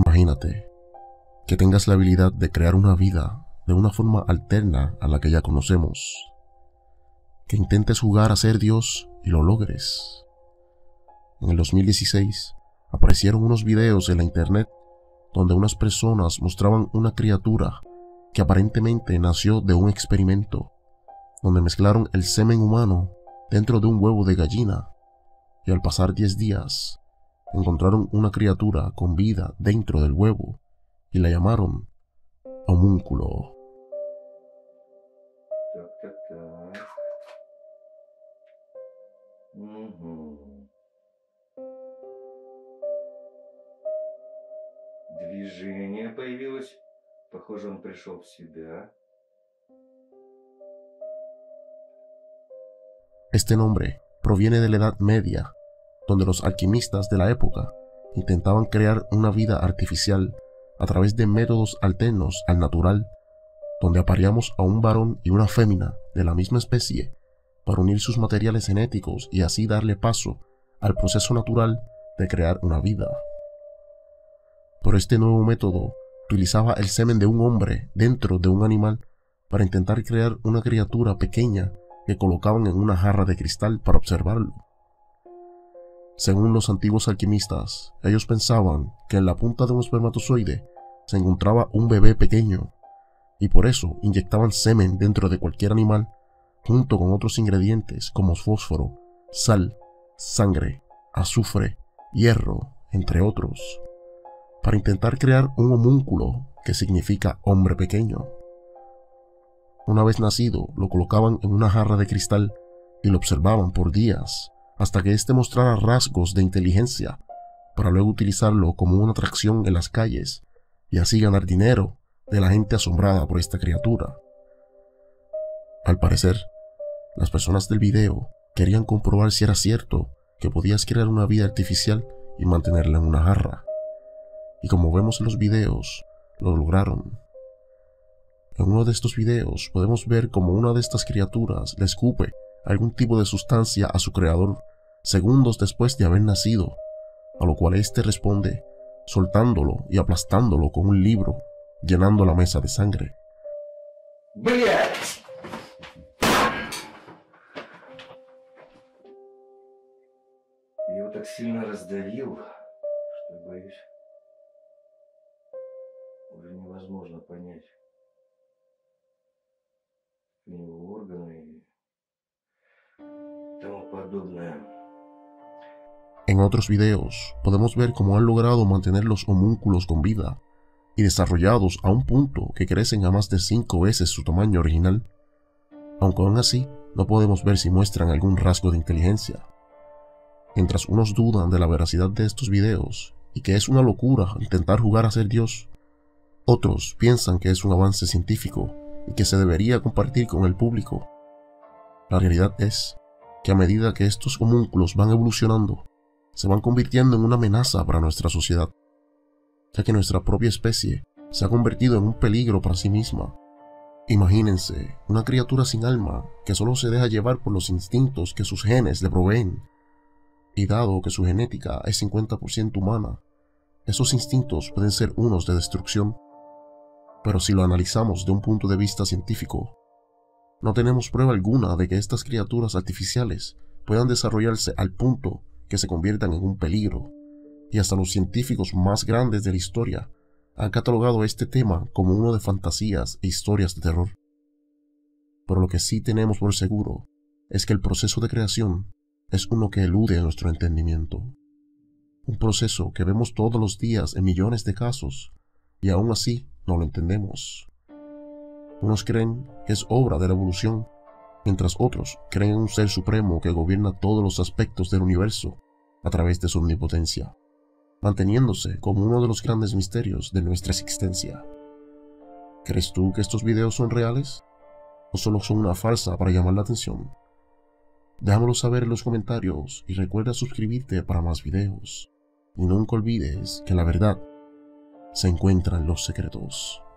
Imagínate que tengas la habilidad de crear una vida de una forma alterna a la que ya conocemos, que intentes jugar a ser Dios y lo logres. En el 2016 aparecieron unos videos en la internet donde unas personas mostraban una criatura que aparentemente nació de un experimento, donde mezclaron el semen humano dentro de un huevo de gallina, y al pasar 10 días encontraron una criatura con vida dentro del huevo y la llamaron homúnculo. Так. Угу. Движение появилось. Похоже, он пришел в себя. Este nombre proviene de la Edad Media, donde los alquimistas de la época intentaban crear una vida artificial a través de métodos alternos al natural, donde apareamos a un varón y una fémina de la misma especie para unir sus materiales genéticos y así darle paso al proceso natural de crear una vida. Pero este nuevo método utilizaba el semen de un hombre dentro de un animal para intentar crear una criatura pequeña que colocaban en una jarra de cristal para observarlo. Según los antiguos alquimistas, ellos pensaban que en la punta de un espermatozoide se encontraba un bebé pequeño, y por eso inyectaban semen dentro de cualquier animal junto con otros ingredientes como fósforo, sal, sangre, azufre, hierro, entre otros, para intentar crear un homúnculo, que significa hombre pequeño. Una vez nacido, lo colocaban en una jarra de cristal y lo observaban por días hasta que éste mostrara rasgos de inteligencia, para luego utilizarlo como una atracción en las calles y así ganar dinero de la gente asombrada por esta criatura. Al parecer, las personas del video querían comprobar si era cierto que podías crear una vida artificial y mantenerla en una jarra. Y como vemos en los videos, lo lograron. En uno de estos videos podemos ver cómo una de estas criaturas le escupe algún tipo de sustancia a su creador segundos después de haber nacido, a lo cual éste responde soltándolo y aplastándolo con un libro, llenando la mesa de sangre. Блять! Я его так сильно раздавил, что боюсь, уже невозможно понять. У него органы и тому подобное. En otros videos podemos ver cómo han logrado mantener los homúnculos con vida y desarrollados a un punto que crecen a más de 5 veces su tamaño original, aunque aún así no podemos ver si muestran algún rasgo de inteligencia. Mientras unos dudan de la veracidad de estos videos y que es una locura intentar jugar a ser Dios, otros piensan que es un avance científico y que se debería compartir con el público. La realidad es que a medida que estos homúnculos van evolucionando, se van convirtiendo en una amenaza para nuestra sociedad, ya que nuestra propia especie se ha convertido en un peligro para sí misma. Imagínense una criatura sin alma que solo se deja llevar por los instintos que sus genes le proveen, y dado que su genética es 50% humana, esos instintos pueden ser unos de destrucción. Pero si lo analizamos de un punto de vista científico, no tenemos prueba alguna de que estas criaturas artificiales puedan desarrollarse al punto que se conviertan en un peligro, y hasta los científicos más grandes de la historia han catalogado este tema como uno de fantasías e historias de terror. Pero lo que sí tenemos por seguro es que el proceso de creación es uno que elude a nuestro entendimiento, un proceso que vemos todos los días en millones de casos, y aún así no lo entendemos. Unos creen que es obra de la evolución, mientras otros creen en un ser supremo que gobierna todos los aspectos del universo a través de su omnipotencia, manteniéndose como uno de los grandes misterios de nuestra existencia. ¿Crees tú que estos videos son reales? ¿O solo son una farsa para llamar la atención? Déjamelo saber en los comentarios y recuerda suscribirte para más videos. Y nunca olvides que la verdad se encuentra en los secretos.